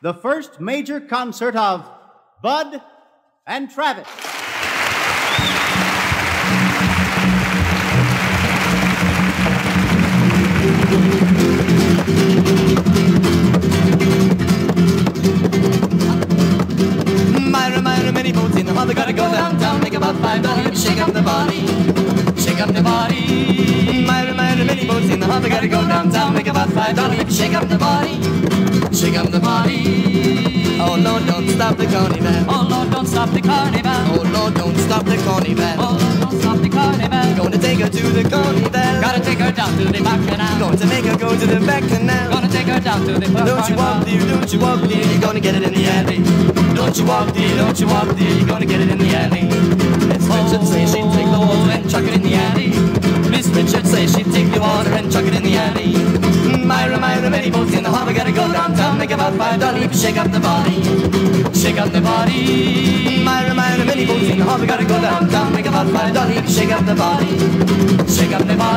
the first major concert of Bud and Travis. Myra, many boats in the harbor, gotta go downtown, make about $5, shake up the body, shake up the body. Myra, many boats in the harbor, gotta go downtown, make about $5, shake up the body, shake up the body. Oh Lord, don't stop the carnival. Oh Lord, don't stop the carnival. Oh Lord, don't stop the carnival. Oh Lord, don't stop the carnival. Gonna take her to the carnival. Gotta take her down to the back canal. Going to make her go to the back canal. Gonna take her down to the back canal. Don't you walk, dear, don't you walk, dear, you're gonna get it in the alley. Don't you walk, dear, don't you walk, dear, you're gonna get it in the alley. Miss Richards say she'd take the water and chuck it in the alley. Miss Richards say she'd take the water and chuck it in the alley. Myra, many boats in the harbor, gotta go downtown, make about $5, shake up the body, shake up the body. Myra, many boats in the harbor, gotta go downtown, make about $5, shake up the body, shake up the body.